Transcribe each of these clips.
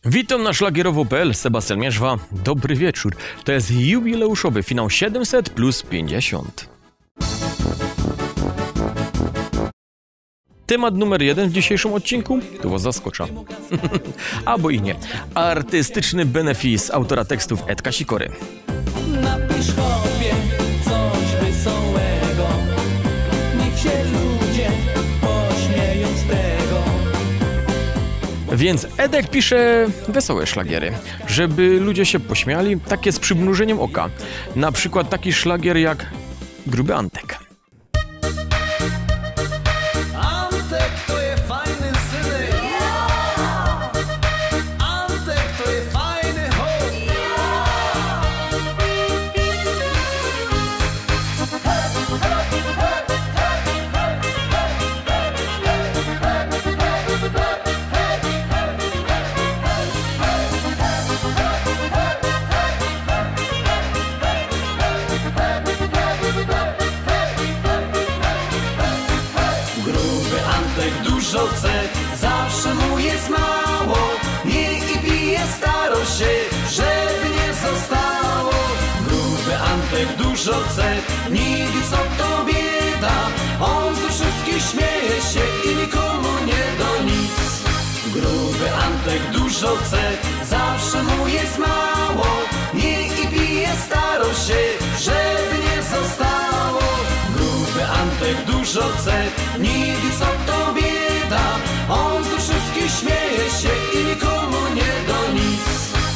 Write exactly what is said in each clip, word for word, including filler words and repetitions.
Witam na szlagierowo kropka p l, Sebastian Mierzwa. Dobry wieczór. To jest jubileuszowy finał siedemset plus pięćdziesiąt. Temat numer jeden w dzisiejszym odcinku to was zaskocza. Albo i nie. Artystyczny benefis autora tekstów Edka Sikory. Napisz chłopie coś wesołego, niech się ludzie pośmieją z tego. Więc Edek pisze wesołe szlagiery, żeby ludzie się pośmiali, takie z przymrużeniem oka. Na przykład taki szlagier jak Gruby Antek. Antek to jest fajny synek, Antek to jest fajny chłop. Gruby Antek dużo chce, zawsze mu jest mało. Nie i pije starość się, żeby nie zostało. Gruby Antek dużo chce, nie wie co to bieda. On ze wszystkich śmieje się i nikomu nie do nic. Gruby Antek dużo chce, zawsze mu jest mało. Nie i pije starość się, żeby nie zostało. Gruby Antek dużo chce, nie wie co to bieda. On ze wszystkich śmieje się i nikomu nie do nic.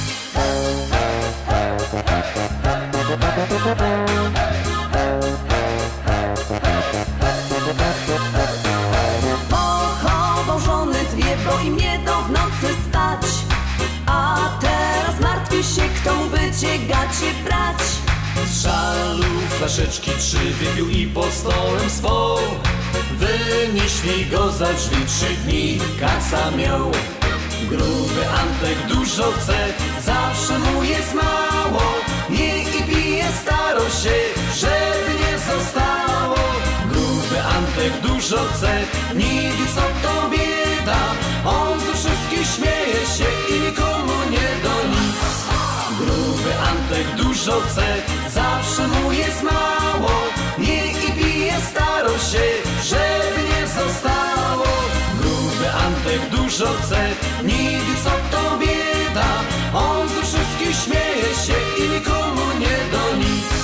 Pochował żony dwie, bo im nie do w nocy spać. A teraz martwi się, kto mu będzie gacie brać. Z żalu flaszeczki trzy wypił i pod stołem spał. Wynieśli go za drzwi, trzy dni kaca miał. Gruby Antek dużo chce, zawsze mu jest mało. Je i pije starość się, żeby nie zostało. Gruby Antek dużo chce, nie wie co to bieda. On ze wszystkich śmieje się i nikomu nie do nic. Gruby Antek dużo chce, zawsze mu jest mało. Je i pije starość się, żeby nie zostało. Gruby Antek dużo chce, nie wie co to bieda. On ze wszystkich śmieje się i nikomu nie do nic.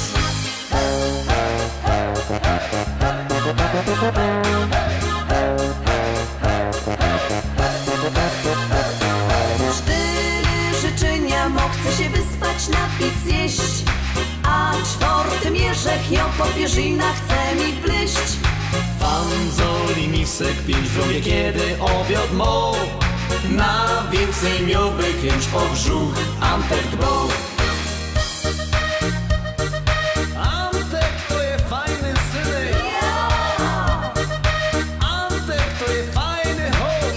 Cztery życzenia, mo chce się wyspać, napić, zjeść. A czwartym jeżech ją po pierzinach chce mi wleść. Fanzoli misek pięć w rowie, kiedy obiad mo. Na więcej miałby chęć o brzuch Antek dbał. Antek to jest fajny synek, Antek to jest fajny chłop.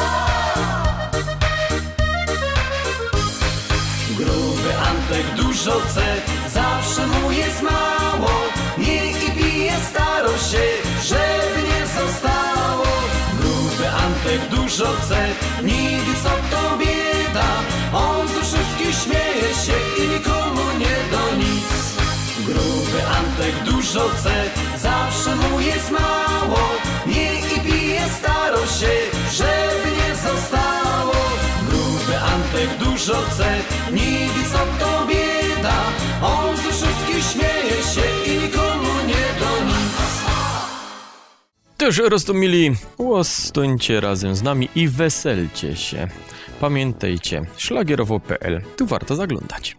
Gruby Antek dużo chce, zawsze mu jest mało. Nie i pije starość się, żeby nie zostało. Gruby Antek dużo chce, nie wie co to bieda. On ze wszystkich śmieje się i nikomu nie do nic. Gruby Antek dużo chce, zawsze mu jest mało. Nie i pije starość się, żeby nie zostało. Gruby Antek dużo chce, nie wie co to bieda. On ze wszystkich śmieje się i nikomu nie do nic. Też roztomili, łostońcie razem z nami i weselcie się. Pamiętajcie, szlagierowo kropka p l, tu warto zaglądać.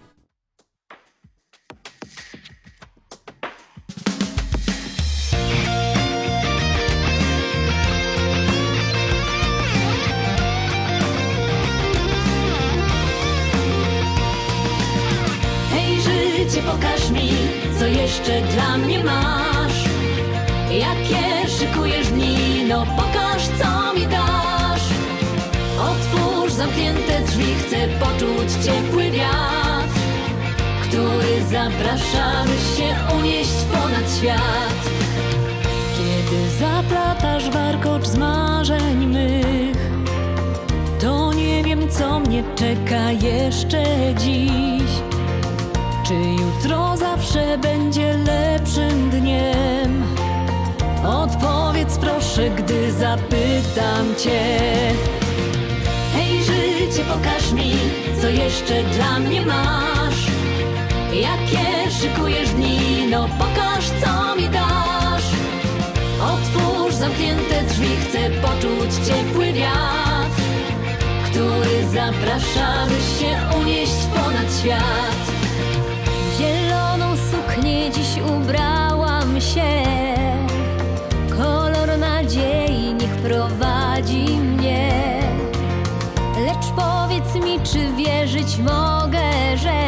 Hej życie, pokaż mi, co jeszcze dla mnie masz. Jakie szykujesz dni, no pokaż, co mi dasz. Otwórz zamknięte drzwi, chcę poczuć ciepły wiatr, który zaprasza, by się unieść ponad świat. Kiedy zaplatasz warkocz z marzeń mych, to nie wiem, co mnie czeka jeszcze dziś. Czy jutro zawsze będzie lepszym dniem? Odpowiedz proszę, gdy zapytam cię. Hej życie, pokaż mi, co jeszcze dla mnie masz. Jakie szykujesz dni, no pokaż, co mi dasz. Otwórz zamknięte drzwi, chcę poczuć ciepły wiatr, który zaprasza, by się unieść ponad świat. W zieloną suknię dziś ubrałam się, kolor nadziei niech prowadzi mnie. Lecz powiedz mi, czy wierzyć mogę, że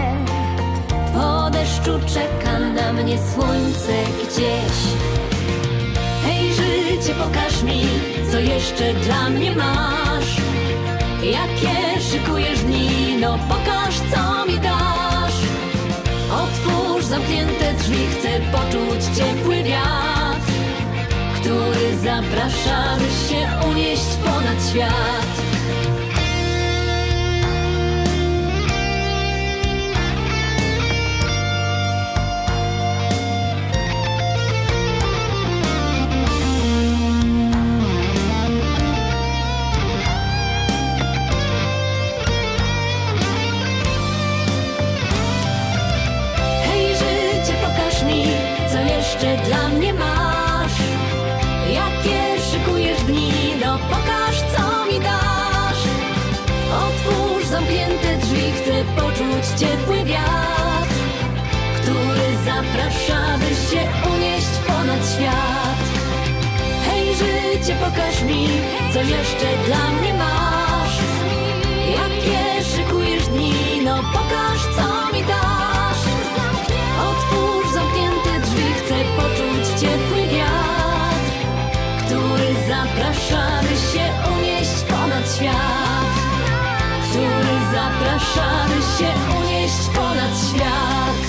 po deszczu czeka na mnie słońce gdzieś. Hej życie, pokaż mi, co jeszcze dla mnie masz. Jakie szykujesz dni, no pokaż, co mi dasz. Otwórz zamknięte drzwi, chcę poczuć ciepły wiatr, który zaprasza, by się unieść ponad świat. Jeszcze dla mnie masz. Jakie szykujesz dni, no pokaż, co mi dasz. Otwórz zamknięte drzwi, chcę poczuć ciepły wiatr, który zaprasza, by się unieść ponad świat. Hej życie, pokaż mi, co jeszcze dla mnie masz. Jakie szykujesz dni, no pokaż, co mi dasz. Otwórz zamknięte drzwi, chcę poczuć ciepły wiatr, który zaprasza, by się unieść ponad świat, który zaprasza, by się unieść ponad świat.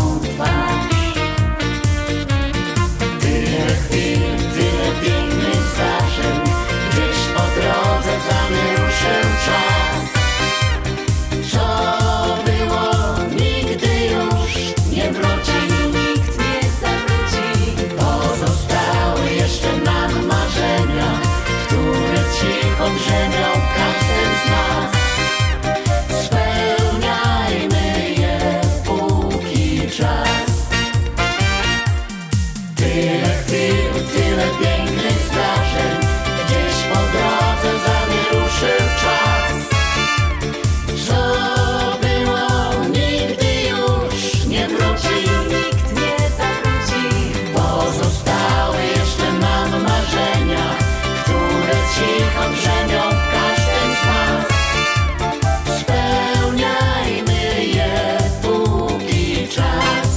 Tyle chwil, tyle pięknych Tyle chwil, tyle pięknych zdarzeń, gdzieś po drodze za nie ruszył czas. Co było, nigdy już nie wróci, nikt nie zawróci. pozostały jeszcze nam marzenia, które cicho brzemią w każdym z nas. Spełniajmy je, póki czas.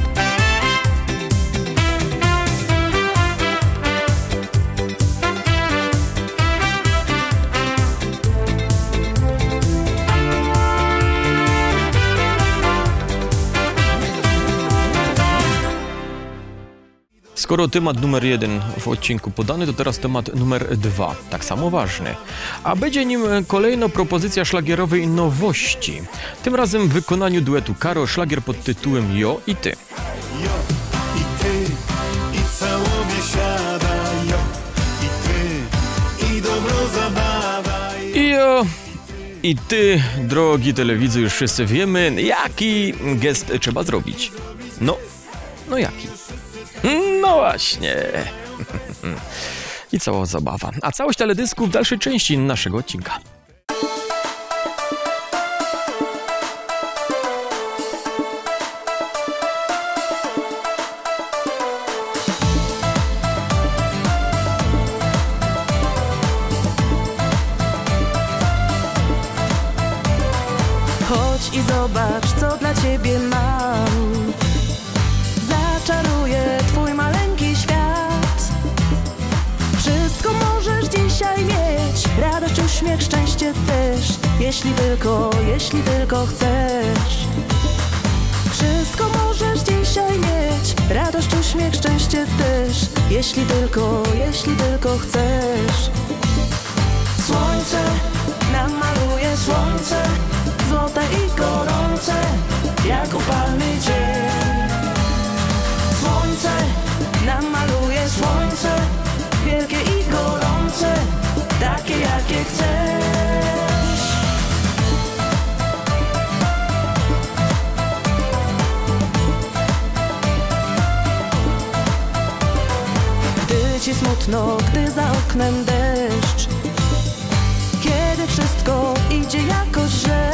Skoro temat numer jeden w odcinku podany, to teraz temat numer dwa, tak samo ważny. A będzie nim kolejna propozycja szlagierowej nowości. Tym razem w wykonaniu duetu Karo, szlagier pod tytułem Jo i Ty. Jo i ty, i cało biesiada, jo i ty, i dobro zabawa. I Jo i Ty, drogi telewidzy, już wszyscy wiemy, jaki gest trzeba zrobić. No, no jaki? No właśnie. I cała zabawa. A całość teledysku w dalszej części naszego odcinka. Chodź i zobacz, co dla ciebie mam. Zaczaruję twój maleńki świat. Wszystko możesz dzisiaj mieć, radość, uśmiech, szczęście też, jeśli tylko, jeśli tylko chcesz. Wszystko możesz dzisiaj mieć, radość, uśmiech, szczęście też, jeśli tylko, jeśli tylko chcesz. Słońce nam maluje, słońce złote i gorące, jak upalny dzień. Słońce nam maluje, słońce wielkie i gorące, takie jakie chcesz. Gdy ci smutno, gdy za oknem deszcz, kiedy wszystko idzie jakoś źle,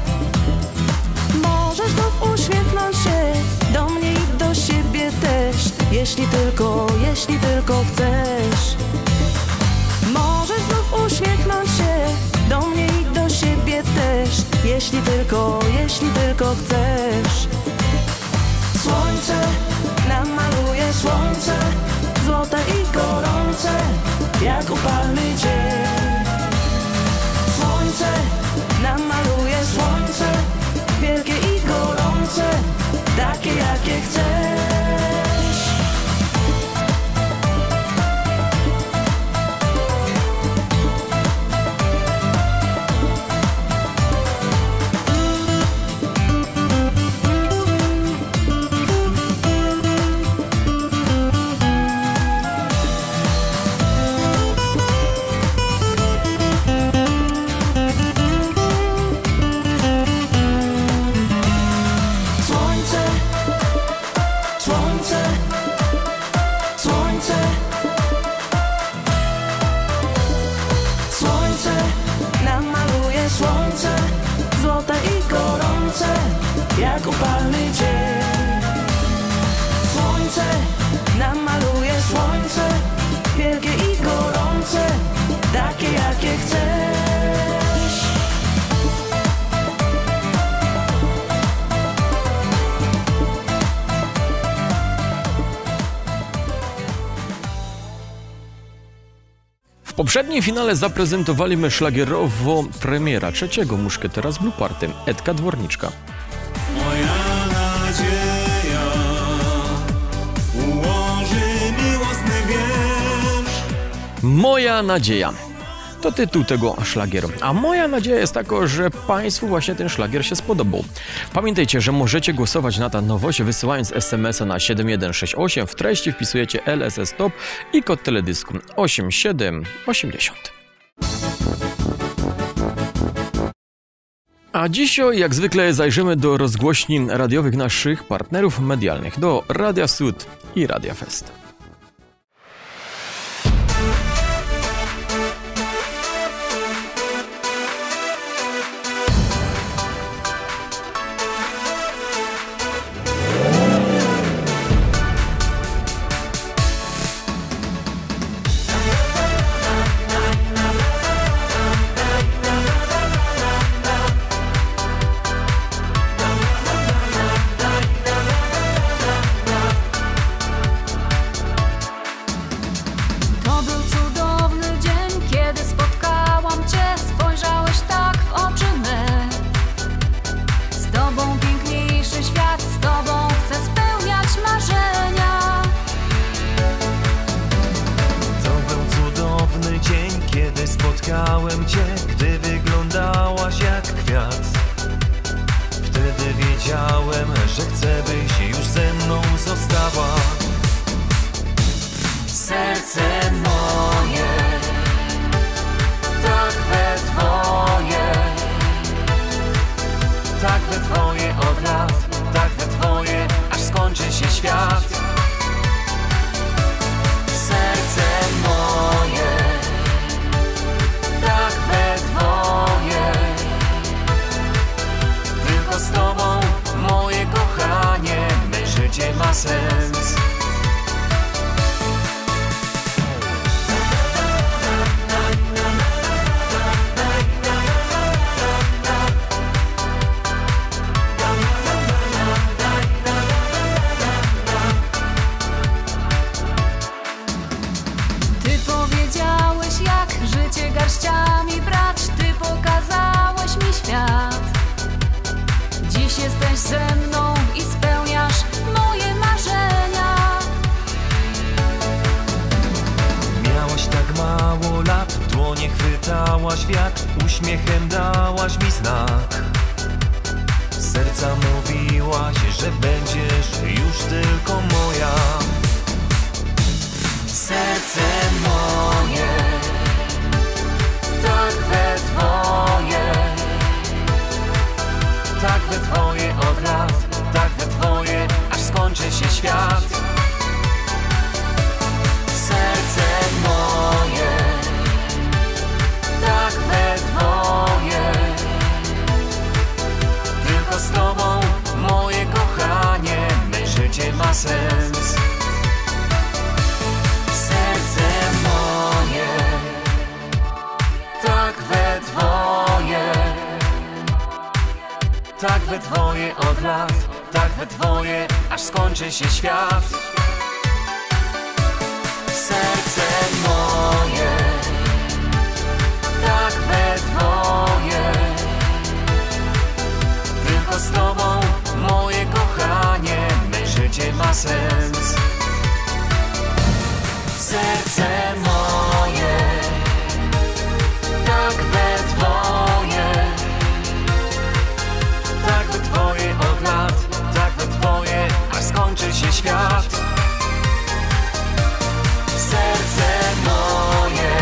możesz znów uśmiechnąć się do mnie i do siebie też, jeśli tylko, jeśli tylko chcesz. Możesz znów uśmiechnąć się do mnie i do siebie też, jeśli tylko, jeśli tylko chcesz. Słońce nam maluje, słońce złote i gorące, jak upalny dzień. Słońce nam maluje, słońce wielkie i gorące, takie jakie chcesz. Jak upalny dzień. Słońce nam maluje, słońce wielkie i gorące, takie jakie chcesz. W poprzednim finale zaprezentowaliśmy szlagierowo premiera trzeciego muszkietera z Blue Party, Edka Dworniczka. Moja nadzieja ułoży miłosny wiersz. Moja nadzieja to tytuł tego szlagieru. A moja nadzieja jest taka, że Państwu właśnie ten szlagier się spodobał. Pamiętajcie, że możecie głosować na tę nowość, wysyłając es em es a na siedem jeden sześć osiem. W treści wpisujecie L S S Top i kod teledysku osiem siedem osiemdziesiąt. A dzisiaj, jak zwykle, zajrzymy do rozgłośni radiowych naszych partnerów medialnych, do Radia Sud i Radia Fest. Spotkałem cię, gdy wyglądałaś jak kwiat. Wtedy wiedziałem, że chcę, byś już ze mną została. Serce moje, tak we twoje, tak we twoje od lat, tak we twoje, aż skończy się świat. Serce moje, tak we twoje, tylko z tobą, moje kochanie, me życie ma sens. Garściami brać, ty pokazałeś mi świat. Dziś jesteś ze mną i spełniasz moje marzenia. Miałaś tak mało lat, w dłonie chwytałaś wiatr, uśmiechem dałaś mi znak. Serca mówiłaś, że będziesz już tylko moja. Serce moje, tak we twoje, tak we twoje od lat, tak we twoje, aż skończy się świat. Serce moje, tak we twoje, tylko z tobą, moje kochanie, me życie ma sens. Serce moje, tak we twoje, tak we twoje od lat, tak we twoje, aż skończy się świat. Serce moje, tak we twoje, tylko z tobą, moje kochanie, me życie ma sens. Serce moje, tak we twoje, tak we twoje od lat, tak we twoje, aż skończy się świat. Serce moje,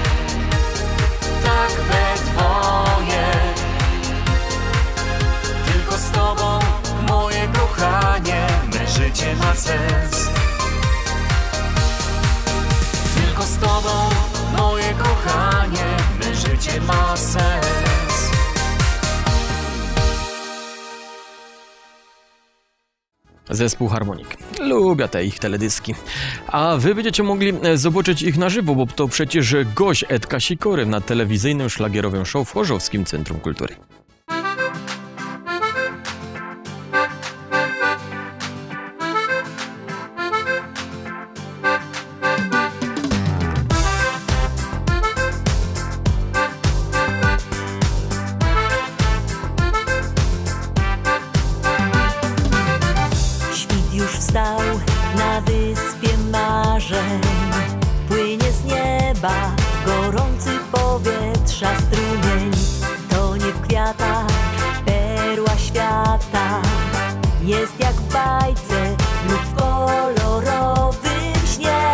tak we twoje, tylko z tobą, moje kochanie, me życie ma sens. Tylko z tobą, moje kochanie, me życie ma sens. Zespół Harmonik. Lubię te ich teledyski. A wy będziecie mogli zobaczyć ich na żywo, bo to przecież gość Edka Sikory na telewizyjnym szlagierowym show w Chorzowskim Centrum Kultury. Wstał na wyspie marzeń, płynie z nieba gorący powietrza strumień. Tonie w kwiatach perła świata, jest jak w bajce lub w kolorowym śnie.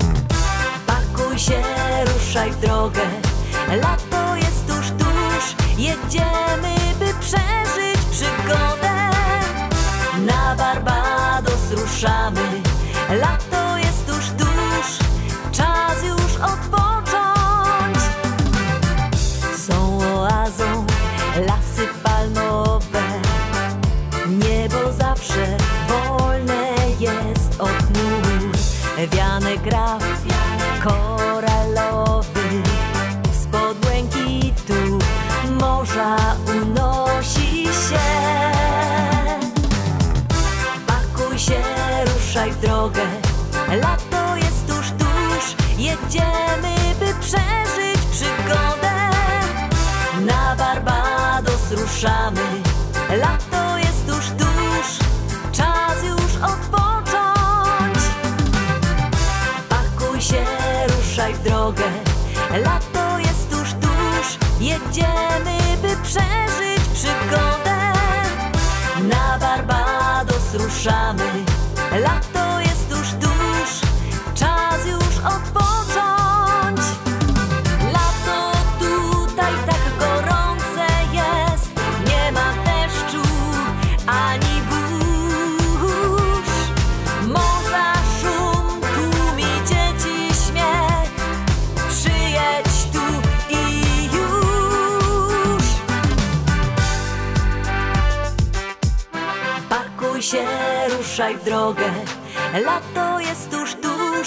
Pakuj się, ruszaj w drogę, lato jest tuż, tuż, jedziemy, by przeżyć przygodę. Na Barbados ruszamy, lato jest tuż, tuż, czas już odpocząć. Są oazą lasy palmowe, niebo zawsze wolne jest od chmur. Wianek graf koralowy spod błękitu morza unosi się. Pakuj się, ruszaj w drogę, lato jest tuż, tuż, jedziemy, by przeżyć przygodę. Na Barbados ruszamy, lato jest tuż, tuż, czas już odpocząć. Pakuj się, ruszaj w drogę, lato jest tuż, tuż, jedziemy, by przeżyć przygodę. Na Barbados ruszamy, lato jest tuż, tuż, czas już odpocząć. Lato tutaj tak gorące jest, nie ma deszczu ani burz. Morza szum tłumi dzieci śmiech, przyjedź tu i już. Pakuj się, ruszaj w drogę, lato jest tuż, tuż.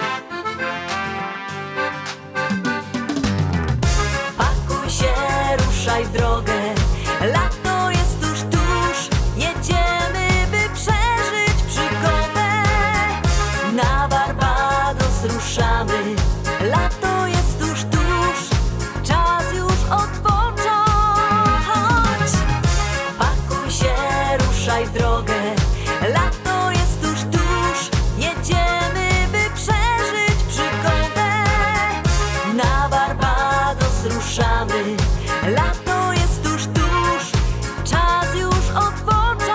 Pakuj się, ruszaj w drogę, lato jest tuż, tuż, jedziemy, by przeżyć przygodę. Na Barbados ruszamy, lato jest tuż, tuż, czas już odpocząć. Pakuj się, ruszaj w drogę, lato jest tuż, tuż, jedziemy, by przeżyć przygodę. Na Barbados ruszamy, lato jest tuż, tuż, czas już odpocząć.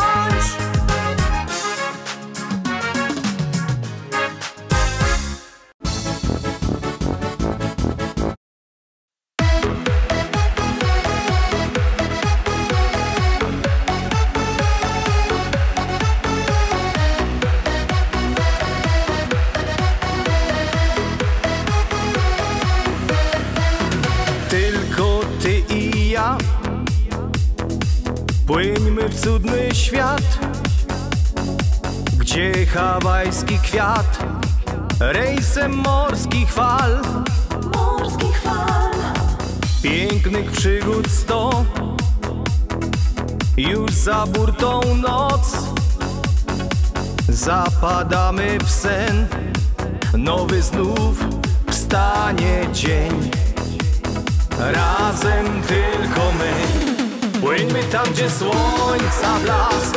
Tylko ty i ja płyńmy w cudny świat, gdzie hawajski kwiat rejsem morskich fal, Morskich fal, pięknych przygód sto, już za burtą noc. Zapadamy w sen, nowy znów wstanie dzień. Razem tylko my, płyńmy tam, gdzie słońca blask.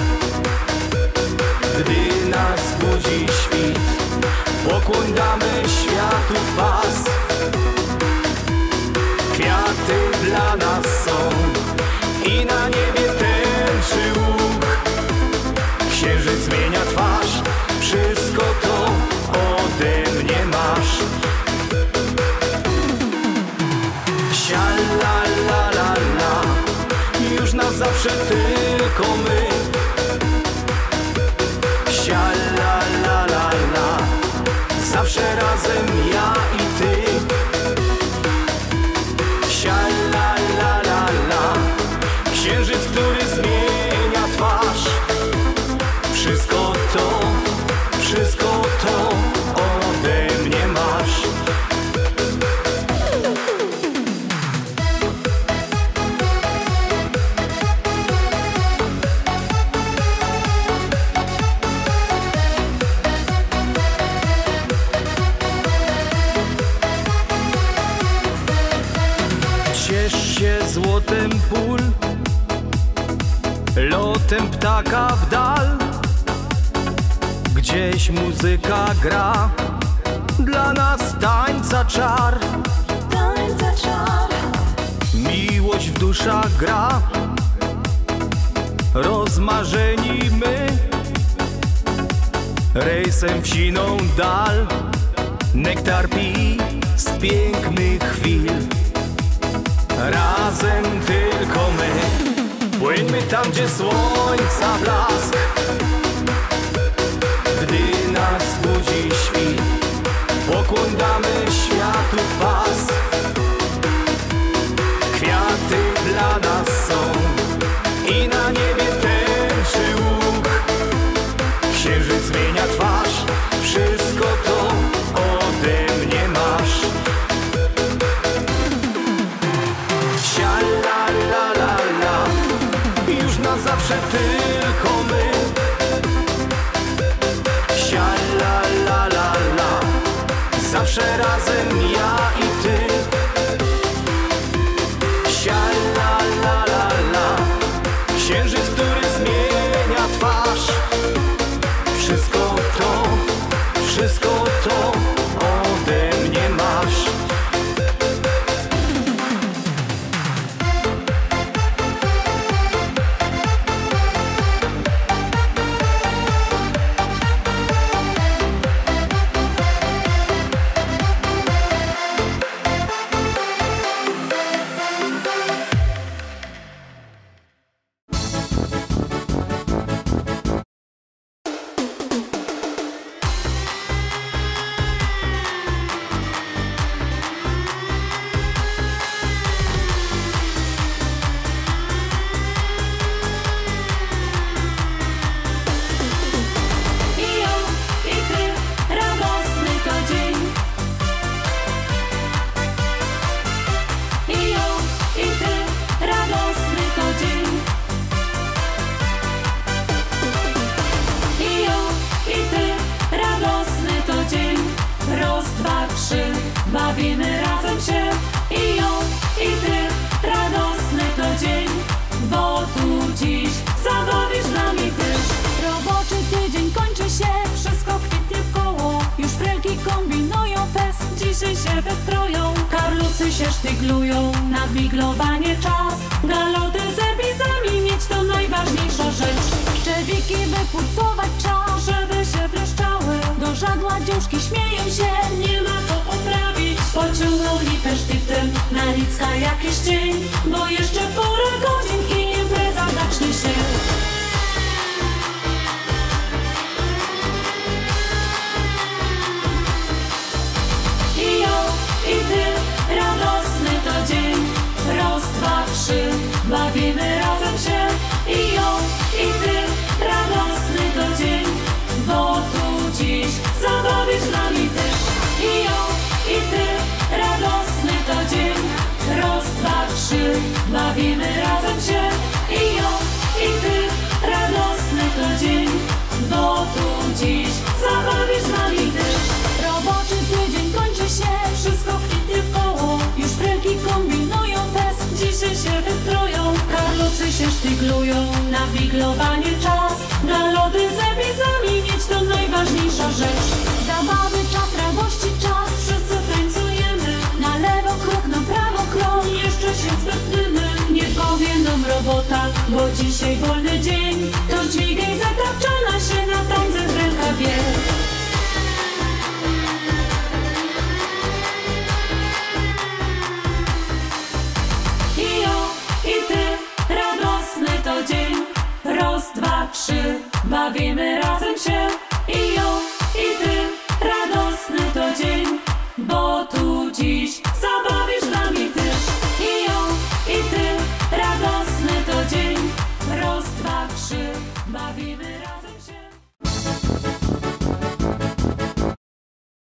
Gdy nas budzi świt, pokłoń damy światu w pas. Kwiaty dla nas są i na niebie tęczy łuk. Księżyc zmienia twarz, wszystko to ode mnie masz. Sia la la la la, już na zawsze tylko my. Sia la la la la, zawsze razem ja i ty. Sia la la la la, księżyc, który zmienia twarz. Wszystko to, wszystko to ode mnie masz. Ciesz się złotem pól, lotem ptaka w dal. Gdzieś muzyka gra, dla nas tańca czar. tańca czar. Miłość w duszach gra, rozmarzeni my. Rejsem w siną dal, nektar pij z pięknych chwil. razem tylko my. Płyńmy tam, gdzie słońca blask, gdy nas budzi świt, pokłon damy światu w pas. Kwiaty dla nas są i na niebie tęczy łuk. Księżyc zmienia twarz, wszystko to ode mnie masz. Sia la la la la, już na zawsze tylko my. Sia la la la la, zawsze razem ja i ty. Sia la la la la, księżyc, który zmienia twarz. Wszystko to, wszystko to ode mnie masz. Bawimy razem się i ją, i ty. Radosny to dzień, bo tu dziś zabawisz z nami też. Roboczy tydzień kończy się, wszystko kwitnie w koło. Już frelki kombinują fest, dzisiaj się wystroją. Karlusy się sztyglują, nawiglowanie czas. Galoty z epizami mieć to najważniejsza rzecz. Szczewiki wypłucować czas, Żeby się błyszczały, do żagla dziążki śmieją się. nie ma co poprawić. Pociągnął lipę sztyftem, na Licka jakiś dzień, bo jeszcze parę godzin i impreza zacznie się. I ją, i ty, radosny to dzień. Raz, dwa, trzy, bawimy razem się. I ją, i ty, radosny to dzień, bo tu dziś zabawisz z nami też. I ją, i ty, radosny to dzień. Raz, dwa, trzy, bawimy razem się. I ją, i ty, radosny to dzień, bo tu dziś zabawisz z nami też. Roboczy tydzień kończy się, wszystko kwitnie w koło. Już frelki kombinują fest, Dzisiaj się wystroją, Karlusy się sztyglują, nawiglowanie czas. Galody z epizami mieć to najważniejsza rzecz. zabawy czas, radości czas. Wszyscy tańcujemy, Na lewo krok, na prawo krok. jeszcze się zwetnymy. Nie powie nam robota, bo dzisiaj wolny dzień. To dźwigaj zatapczana się na tańce w rękawie. I ją, i ty, radosny to dzień. Raz, dwa, trzy, bawimy